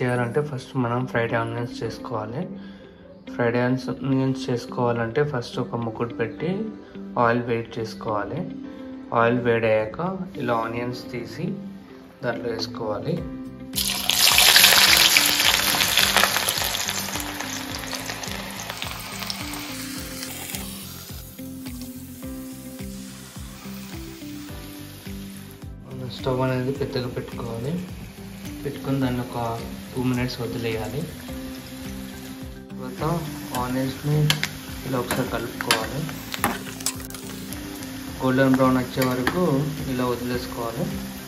చేయాలంటే ఫస్ట్ మనం fried onions చేసుకోవాలి. ఫ్రైడ్ ఆనియన్స్ చేసుకోవాలంటే ఫస్ట్ ఒక ముకుడు పెట్టి ఆయిల్ వేడి చేసుకోవాలి. ఆయిల్ వేడయ్యాక ఇలా ఆనియన్స్ తీసి దాంట్లో వేసుకోవాలి. స్టవ్ అనేది పెద్దగా పెట్టుకోవాలి. పెట్టుకుని దాన్ని ఒక 2 minutes వదిలేయాలి. తర్వాత ఆనియన్స్ని ఇలా ఒకసారి కలుపుకోవాలి. గోల్డెన్ బ్రౌన్ వచ్చే వరకు ఇలా వదిలేసుకోవాలి.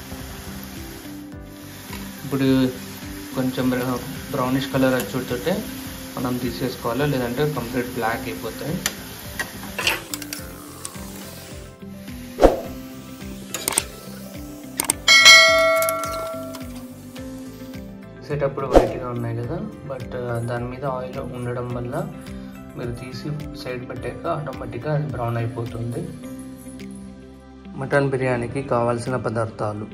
ఇప్పుడు కొంచెం బ్రౌనిష్ కలర్ వచ్చుతుంటే మనం తీసేసుకోవాలి, లేదంటే కంప్లీట్ బ్లాక్ అయిపోతాయి. తీసేటప్పుడు వైట్గా ఉన్నాయి కదా, బట్ దాని మీద ఆయిల్ ఉండడం వల్ల మీరు తీసి సైడ్ పెట్టాక ఆటోమేటిక్గా అది బ్రౌన్ అయిపోతుంది. మటన్ బిర్యానీకి కావాల్సిన పదార్థాలు: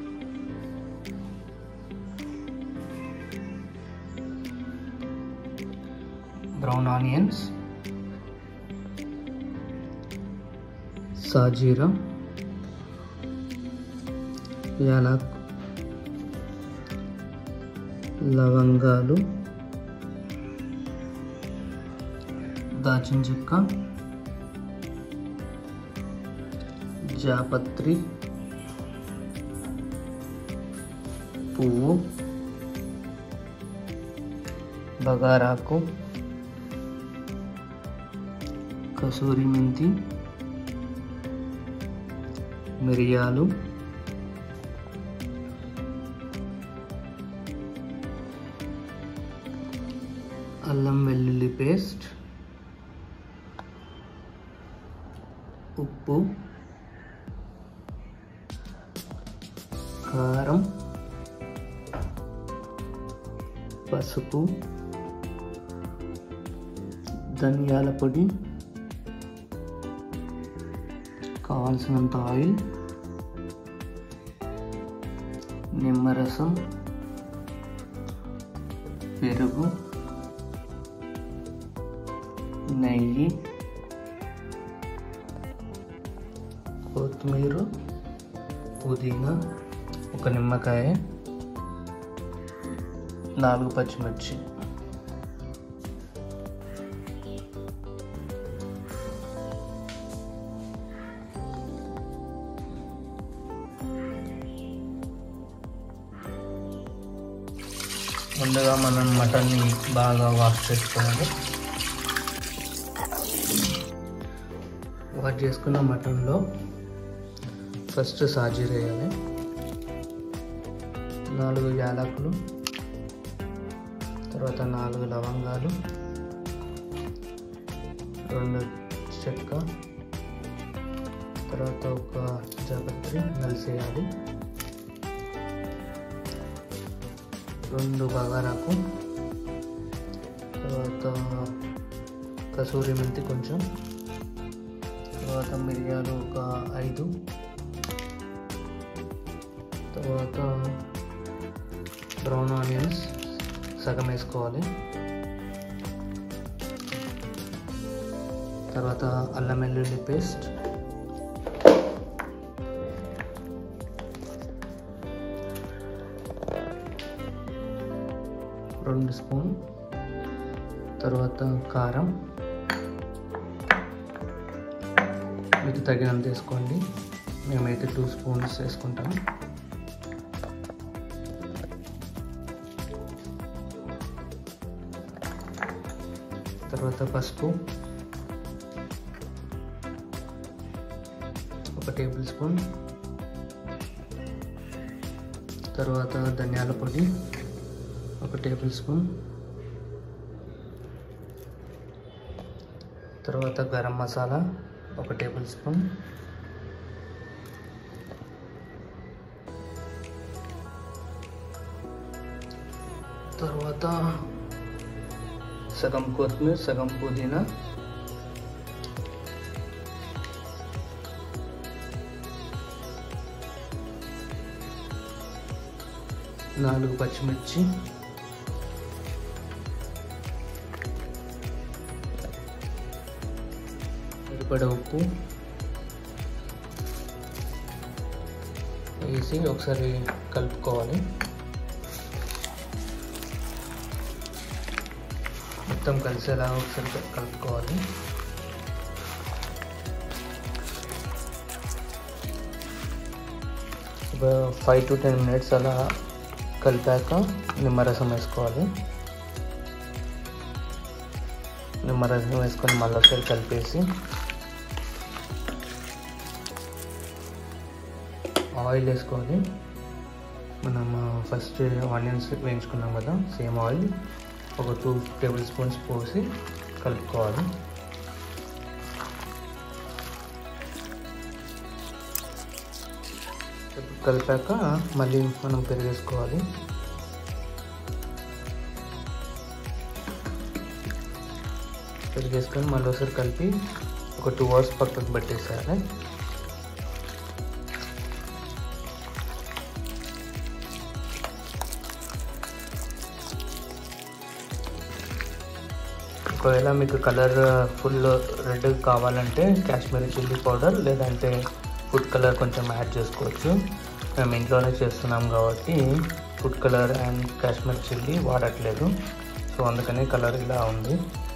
బ్రౌన్ ఆనియన్స్, సాజీరా, యాలక్, లవంగాలు, దాల్చిన చెక్క, జాపత్రి, పువ్వు, బగారాకు, కసూరి మెంతి, మిరియాలు, అల్లం వెల్లుల్లి పేస్ట్, ఉప్పు, కారం, పసుపు, ధనియాల పొడి, కావాల్సినంత ఆయిల్, నిమ్మరసం, పెరుగు, నెయ్యి, కొత్తిమీర, పుదీనా, ఒక నిమ్మకాయ, 4 పచ్చిమిర్చి. ముందుగా మనం మటన్ని బాగా వాష్ చేసుకోవాలి. వాష్ చేసుకున్న మటన్లో ఫస్ట్ సాజీరా వేయాలి, 4 యాలకులు, తర్వాత 4 లవంగాలు, 2 చెక్క, తర్వాత ఒక జాపత్రి నలిసేయాలి, 2 బగారాకు, తర్వాత కసూరి మెంతి కొంచెం, తర్వాత మిరియాలు ఒక 5, తర్వాత బ్రౌన్ ఆనియన్స్ సగం వేసుకోవాలి, తర్వాత అల్లం వెల్లుల్లి పేస్ట్, రెండు స్పూన్, తర్వాత కారం మీకు తగినంత వేసుకోండి. మేమైతే 2 స్పూన్స్ వేసుకుంటాం. తర్వాత పసుపు 1 టేబుల్ స్పూన్, తర్వాత ధనియాల పొడి 1 టేబుల్ స్పూన్, తర్వాత గరం మసాలా 1 టేబుల్ స్పూన్, తర్వాత సగం కొత్తిమీర, సగం పుదీనా, నాలుగు పచ్చిమిర్చి, సరిపడా ఉప్పు వేసి ఒకసారి కలుపుకోవాలి. మొత్తం కలిసేలా ఒకసారి కలుపుకోవాలి. ఒక 5 to 10 minutes అలా కలిపాక నిమ్మరసం వేసుకోవాలి. నిమ్మరసం వేసుకొని మళ్ళీ ఒకసారి కలిపేసి ఆయిల్ వేసుకోవాలి. మనం ఫస్ట్ ఆనియన్స్ వేయించుకున్నాం కదా, సేమ్ ఆయిల్ ఒక 2 tablespoons పోసి కలుపుకోవాలి. కలిపాక మళ్ళీ మనం పెరిగేసుకోవాలి. పెరిగేసుకొని మళ్ళీ ఒకసారి కలిపి ఒక 2 hours పక్కకు పెట్టేసేయాలి. ఒకవేళ మీకు కలర్ ఫుల్ రెడ్ కావాలంటే కాశ్మీరీ చిల్లీ పౌడర్ లేదంటే ఫుడ్ కలర్ కొంచెం యాడ్ చేసుకోవచ్చు. మేము ఇంట్లోనే చేస్తున్నాం కాబట్టి food colour and Kashmiri chilli వాడట్లేదు. సో అందుకని కలర్ ఇలా ఉంది.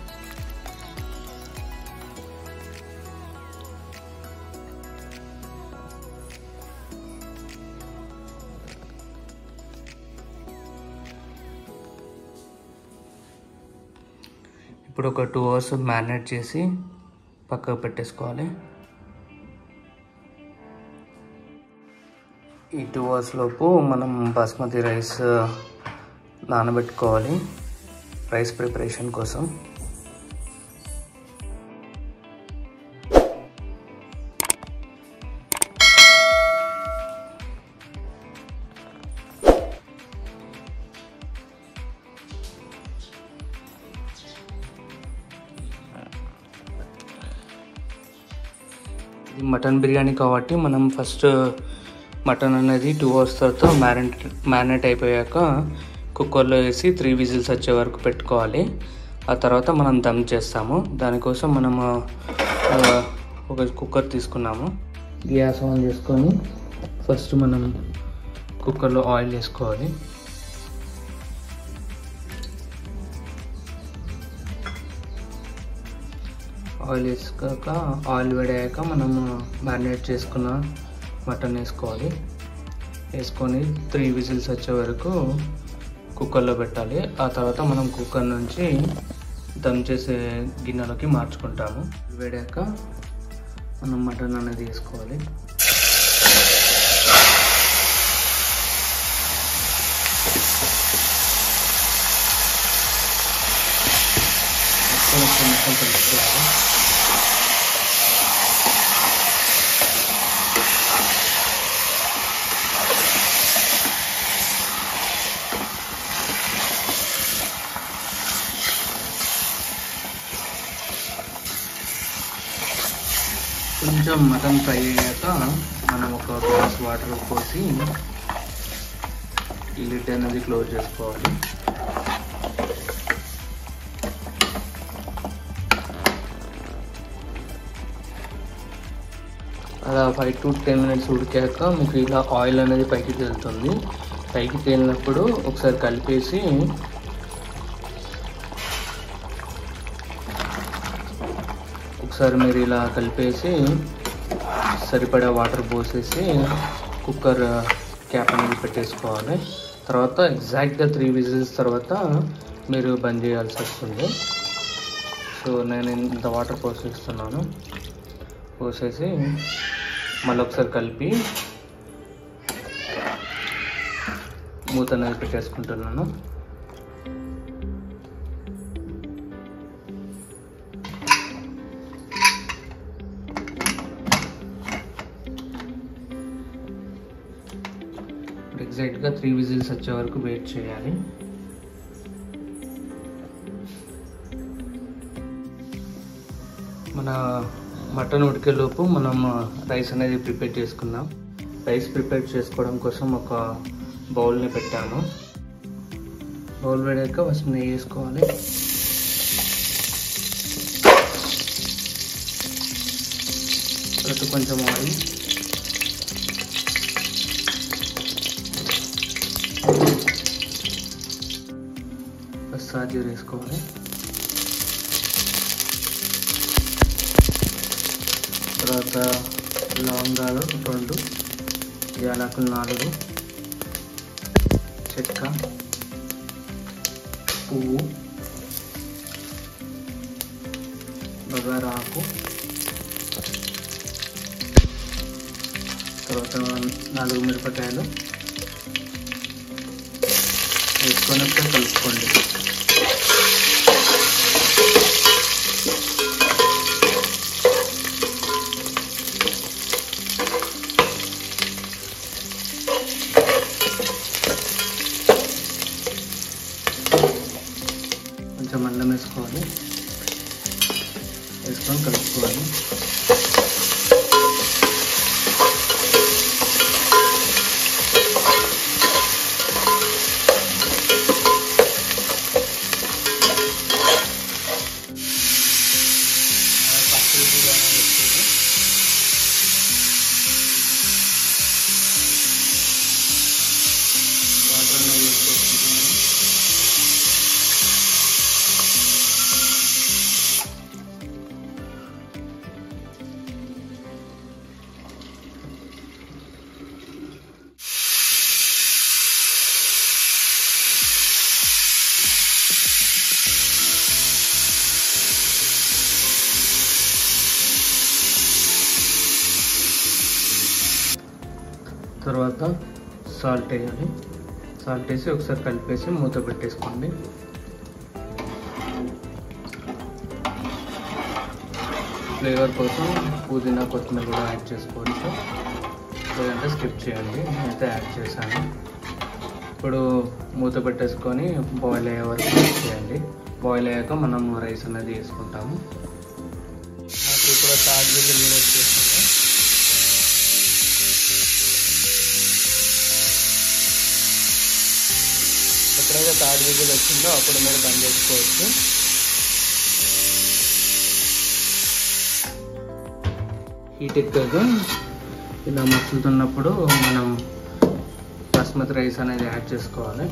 ఇప్పుడు ఒక 2 hours మ్యారినేట్ చేసి పక్కకు పెట్టేసుకోవాలి. ఈ 2 hours లోపు మనం బాస్మతి రైస్ నానబెట్టుకోవాలి రైస్ ప్రిపరేషన్ కోసం. ఇది మటన్ బిర్యానీ కాబట్టి మనం ఫస్ట్ మటన్ అనేది 2 hours తర్వాత మ్యారినేట్ అయిపోయాక కుక్కర్లో వేసి 3 whistles వచ్చే వరకు పెట్టుకోవాలి. ఆ తర్వాత మనం దమ్ చేస్తాము. దానికోసం మనము ఒక కుక్కర్ తీసుకున్నాము. గ్యాస్ ఆన్ చేసుకొని ఫస్ట్ మనం కుక్కర్లో ఆయిల్ వేసుకోవాలి. ఆయిల్ వేసాక ఆయిల్ వేడాక మనము మ్యారినేట్ చేసుకున్న మటన్ వేసుకోవాలి. వేసుకొని 3 whistles వచ్చే వరకు కుక్కర్లో పెట్టాలి. ఆ తర్వాత మనం కుక్కర్ నుంచి దమ్ చేసే గిన్నెలోకి మార్చుకుంటాము. వేడాక మనం మటన్ అనేది వేసుకోవాలి. మొత్తం కలుపుకోవాలి. కొంచెం మటన్ ఫ్రై అయ్యాక మనం ఒక గ్లాస్ వాటర్ పోసి లిడ్ అనేది క్లోజ్ చేసుకోవాలి. అలా 5 to 10 minutes ఉడికాక మీకు ఇలా ఆయిల్ అనేది పైకి తేలుతుంది. పైకి తేలినప్పుడు ఒకసారి కలిపేసి ఒకసారి మీరు ఇలా కలిపేసి సరిపడా వాటర్ పోసేసి కుక్కర్ క్యాప్ అనేది పెట్టేసుకోవాలి. తర్వాత ఎగ్జాక్ట్గా 3 whistles తర్వాత మీరు బంద్ చేయాల్సి వస్తుంది. సో నేను ఇంత వాటర్ పోసేస్తున్నాను. పోసేసి మళ్ళీ ఒకసారి కలిపి మూత అనేది పెట్టేసుకుంటున్నాను. ఎగ్జాక్ట్గా 3 whistles వచ్చే వరకు వెయిట్ చేయాలి. మన మటన్ ఉడికేలోపు మనం రైస్ అనేది ప్రిపేర్ చేసుకుందాం. రైస్ ప్రిపేర్ చేసుకోవడం కోసం ఒక బౌల్ని పెట్టాను. బౌల్ వేడాక ఫస్ట్ నెయ్యి వేసుకోవాలి. తర్వాత కొంచెం ఆయిల్, సాజీర వేసుకోవాలి, తర్వాత లవంగాలు 2, యాలకులు 4, చెక్క, పువ్వు, బగారా ఆకు, తర్వాత 4 మిరపకాయలు వేసుకొని కలుపుకోండి. కొంచెం అల్లం వేసుకోవాలి, వేసుకొని కలుపుకోవాలి. తర్వాత సాల్ట్ వేయాలి, సాల్ట్ వేసి ఒకసారి కలిపేసి మూత పెట్టేసుకోండి. ఫ్లేవర్ కోసం పుదీనా కొత్తిమీర కూడా యాడ్ చేసుకోవచ్చు, లేదంటే స్కిప్ చేయండి. నేనైతే యాడ్ చేశాను. ఇప్పుడు మూత పెట్టేసుకొని బాయిల్ అయ్యే వరకు వెయిట్ చేయండి. బాయిల్ అయ్యాక మనం రైస్ అనేది వేసుకుంటాము. నాకు ఇప్పుడు థర్డ్ విజిల్ కూడా వచ్చేస్తుంది. ఎప్పుడైతే థర్డ్ విజిల్ వచ్చిందో అప్పుడు మీరు బంద్ చేసుకోవచ్చు. హీట్ ఎక్కాక ఇలా మసులుతున్నప్పుడు మనం బాస్మతి రైస్ అనేది యాడ్ చేసుకోవాలి.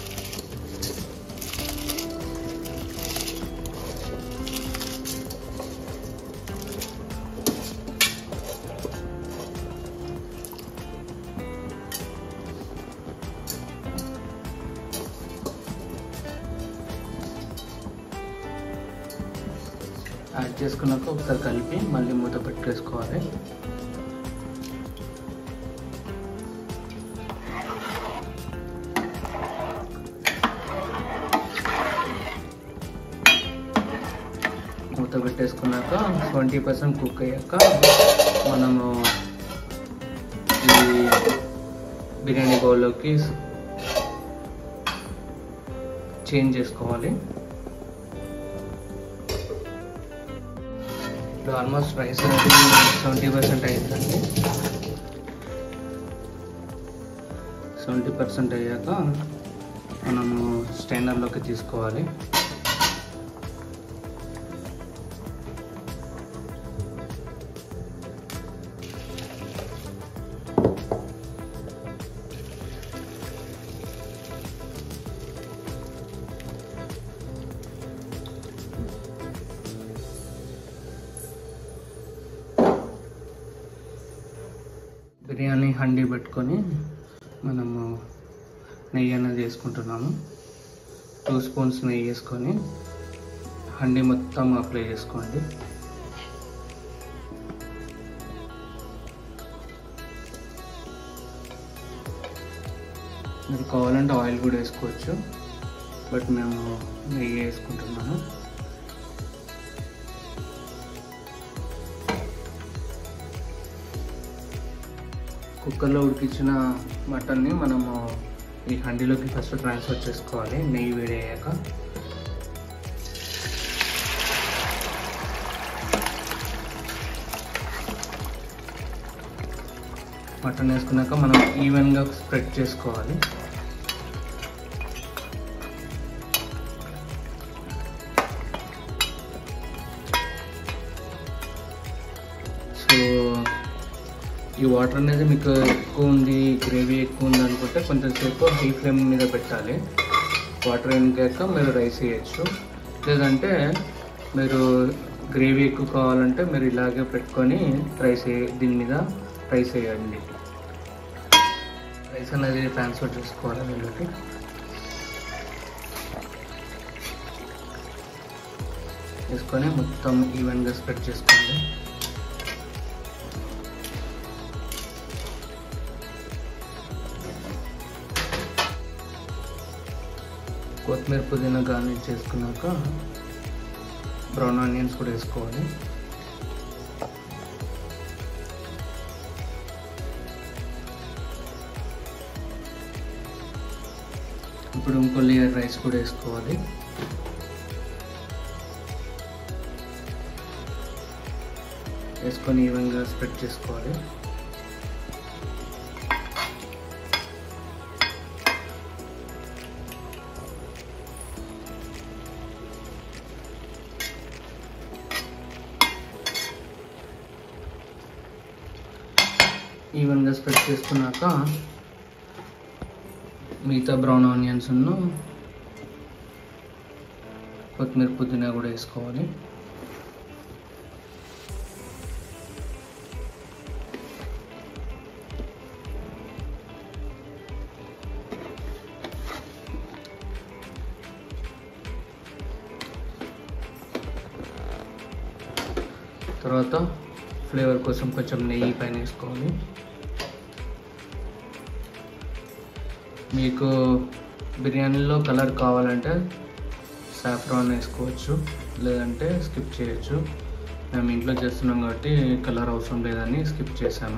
యాడ్ చేసుకున్నాక ఒకసారి కలిపి మళ్ళీ మూత పెట్టేసుకోవాలి. మూత పెట్టేసుకున్నాక 20% కుక్ అయ్యాక మనము ఈ బిర్యానీ బౌల్లోకి చేంజ్ చేసుకోవాలి. ఇప్పుడు ఆల్మోస్ట్ రైస్ అనేది 70% అయిందండి. 70% అయ్యాక మనము స్టైనర్లోకి తీసుకోవాలి. బిర్యానీ హండీ పెట్టుకొని మనము నెయ్యి అనేది వేసుకుంటున్నాము. 2 స్పూన్స్ నెయ్యి వేసుకొని హండీ మొత్తం అప్లై చేసుకోండి. మీరు కావాలంటే ఆయిల్ కూడా వేసుకోవచ్చు, బట్ మేము నెయ్యి వేసుకుంటున్నాము. కుక్కర్లో ఉడికించిన మటన్ని మనము ఈ హండీలోకి ఫస్ట్ ట్రాన్స్ఫర్ చేసుకోవాలి. నెయ్యి వేడి అయ్యాక మటన్ వేసుకున్నాక మనం ఈవెన్గా స్ప్రెడ్ చేసుకోవాలి. సో ఈ వాటర్ అనేది మీకు ఎక్కువ ఉంది, గ్రేవీ ఎక్కువ ఉంది అనుకుంటే కొంచెంసేపు హై ఫ్లేమ్ మీద పెట్టాలి. వాటర్ ఇంకాక మీరు రైస్ వేయచ్చు. లేదంటే మీరు గ్రేవీ ఎక్కువ కావాలంటే మీరు ఇలాగే పెట్టుకొని దీని మీద రైస్ వేయండి. రైస్ అనేది ట్రాన్స్ఫర్ చేసుకోవాలి వీళ్ళకి. వేసుకొని మొత్తం ఈవెన్గా స్ప్రెడ్ చేసుకోండి. కొత్తిమీర పుదీనా గార్నిష్ చేసుకున్నాక బ్రౌన్ ఆనియన్స్ కూడా వేసుకోవాలి. ఇప్పుడు ఇంకో లేయర్ రైస్ కూడా వేసుకోవాలి. వేసుకొని ఈవెన్గా స్ప్రెడ్ చేసుకోవాలి. ఈవెన్గా స్ప్రెడ్ చేసుకున్నాక మిగతా బ్రౌన్ ఆనియన్స్ కొత్తిమీర పుదీనా కూడా వేసుకోవాలి. తర్వాత ఫ్లేవర్ కోసం కొంచెం నెయ్యి పైన వేసుకోవాలి. మీకు బిర్యానీలో కలర్ కావాలంటే సాఫ్రాన్ వేసుకోవచ్చు, లేదంటే స్కిప్ చేయొచ్చు. మేము ఇంట్లో చేస్తున్నాం కాబట్టి కలర్ అవసరం లేదని స్కిప్ చేశాను.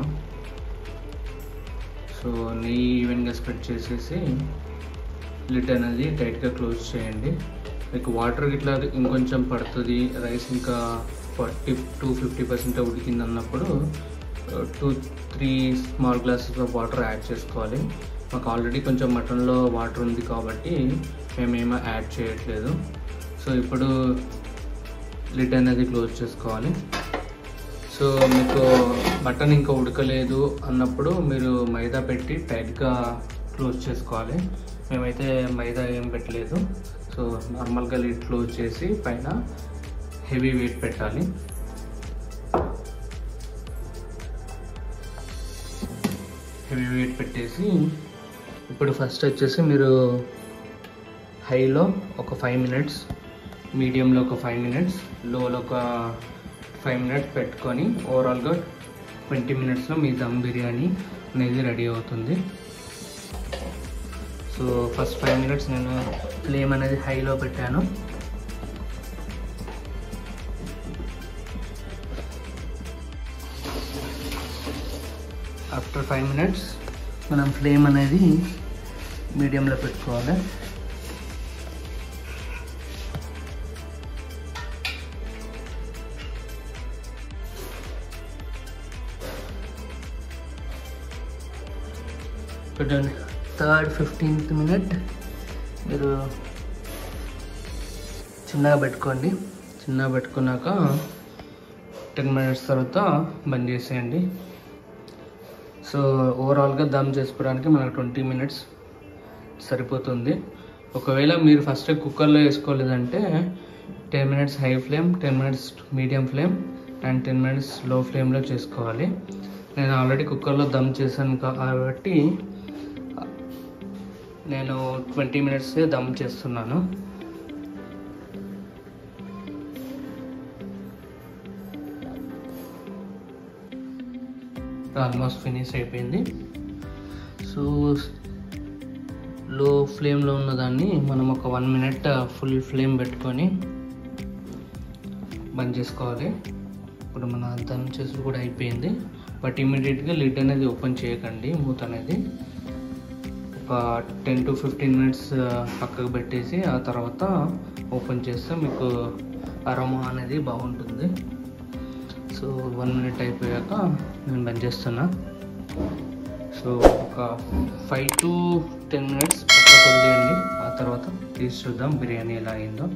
సో నెయ్యి ఈవెన్గా స్ప్రెడ్ చేసేసి లిడ్ అనేది టైట్గా క్లోజ్ చేయండి. మీకు వాటర్ ఇట్లా ఇంకొంచెం పడుతుంది, రైస్ ఇంకా 40-50% ఉడికింది అన్నప్పుడు 2-3 small glasses of water add చేసుకోవాలి. మాకు ఆల్రెడీ కొంచెం మటన్లో వాటర్ ఉంది కాబట్టి మేమేమో యాడ్ చేయట్లేదు. సో ఇప్పుడు లిడ్ అనేది క్లోజ్ చేసుకోవాలి. సో మీకు మటన్ ఇంకా ఉడకలేదు అన్నప్పుడు మీరు మైదా పెట్టి టైట్గా క్లోజ్ చేసుకోవాలి. మేమైతే మైదా ఏం పెట్టలేదు. సో నార్మల్గా లిడ్ క్లోజ్ చేసి పైన హెవీ వెయిట్ పెట్టాలి. హెవీ వెయిట్ పెట్టేసి ఇప్పుడు ఫస్ట్ వచ్చేసి మీరు హైలో ఒక 5 minutes, మీడియంలో ఒక 5 minutes, లోలో ఒక 5 minutes పెట్టుకొని ఓవరాల్గా 20 minutesలో మీ దమ్ బిర్యానీ అనేది రెడీ అవుతుంది. సో ఫస్ట్ 5 minutes నేను ఫ్లేమ్ అనేది హైలో పెట్టాను. ఆఫ్టర్ 5 minutes మనం ఫ్లేమ్ అనేది మీడియంలో పెట్టుకోవాలి. పెట్టండి. 3rd 15th minute మీరు చిన్నగా పెట్టుకోండి. చిన్నగా పెట్టుకున్నాక 10 minutes తర్వాత బంద్ చేసేయండి. సో ఓవరాల్గా దమ్ చేసుకోవడానికి మనకు 20 minutes సరిపోతుంది. ఒకవేళ మీరు ఫస్ట్ కుక్కర్లో వేసుకోలేదంటే 10 minutes high flame, 10 minutes medium flame and 10 minutes లో ఫ్లేమ్లో చేసుకోవాలి. నేను ఆల్రెడీ కుక్కర్లో దమ్ చేశాను కాబట్టి నేను 20 minutes దమ్ చేస్తున్నాను. ఆల్మోస్ట్ ఫినిష్ అయిపోయింది. సో లో ఫ్లేమ్లో ఉన్నదాన్ని మనం ఒక 1 minute ఫుల్ ఫ్లేమ్ పెట్టుకొని బంద్ చేసుకోవాలి. ఇప్పుడు మన దమ్ చేసి కూడా అయిపోయింది. బట్ ఇమీడియట్గా లిడ్ అనేది ఓపెన్ చేయకండి. మూత అనేది ఒక 10 to 15 minutes పక్కకు పెట్టేసి ఆ తర్వాత ఓపెన్ చేస్తే మీకు అరోమా అనేది బాగుంటుంది. సో 1 minute అయిపోయాక నేను బంద్ చేస్తున్నా. సో ఒక 5 to 10 minutes పక్కకు వదిలేయండి. ఆ తర్వాత తీసి చూద్దాం బిర్యానీ ఎలా అయిందో.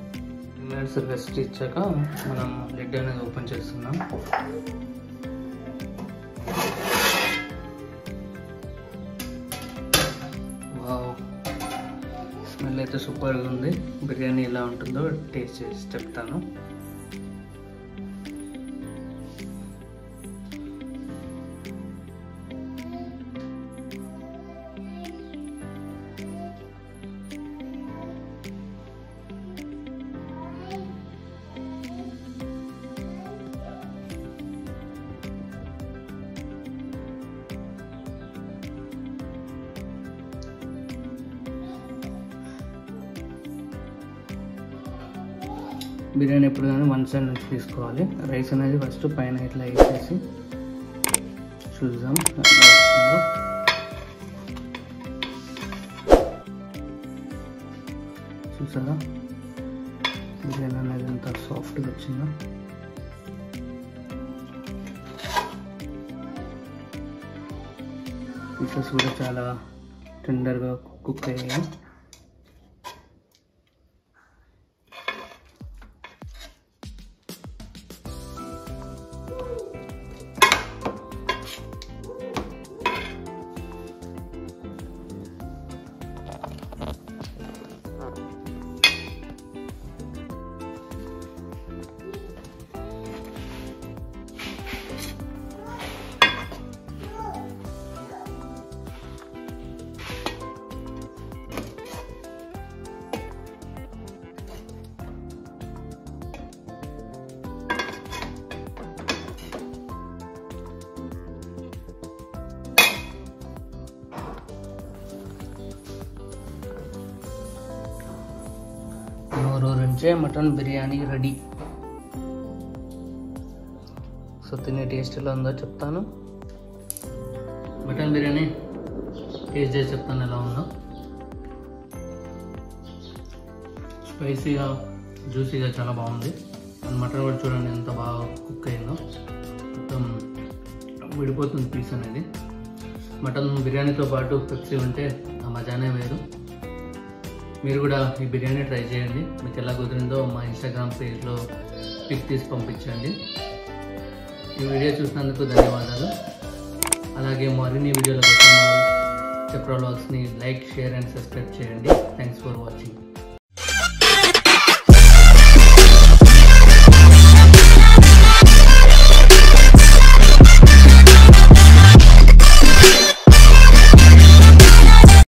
10 minutes రెస్ట్ ఇచ్చాక మనం లిడ్ అనేది ఓపెన్ చేస్తున్నాం. అయితే సూపర్గా ఉంది. బిర్యానీ ఎలా ఉంటుందో టేస్ట్ చేసి చెప్తాను. బిర్యానీ ఎప్పుడు కానీ వన్ సైడ్ నుంచి తీసుకోవాలి. రైస్ అనేది ఫస్ట్ పైన ఇట్లా వేసేసి చూద్దాం ఎలా వస్తుందో. చూసారా బిర్యానీ అనేది ఎంత సాఫ్ట్గా వచ్చిందో. పీసెస్ కూడా చాలా టెండర్గా కుక్ అయ్యాయి. నోరూరించే మటన్ బిర్యానీ రెడీ. సో తినే టేస్ట్ ఎలా ఉందో చెప్తాను. మటన్ బిర్యానీ టేస్ట్ చేసి చెప్తాను ఎలా ఉందో. స్పైసీగా జ్యూసీగా చాలా బాగుంది. అండ్ మటన్ కూడా చూడండి ఎంత బాగా కుక్ అయిందో. మొత్తం విడిపోతుంది పీస్ అనేది. మటన్ బిర్యానీతో పాటు పెప్సీ ఉంటే ఆ మజానే వేరు. మీరు కూడా ఈ బిర్యానీ ట్రై చేయండి. మీకు ఎలా కుదిరిందో మా ఇన్స్టాగ్రామ్ పేజ్లో పిక్ తీసి పంపించండి. ఈ వీడియో చూసినందుకు ధన్యవాదాలు. అలాగే మరిన్ని వీడియోల కోసం చెప్రా వ్లాగ్స్ని లైక్, షేర్ అండ్ సబ్స్క్రైబ్ చేయండి. Thanks for watching.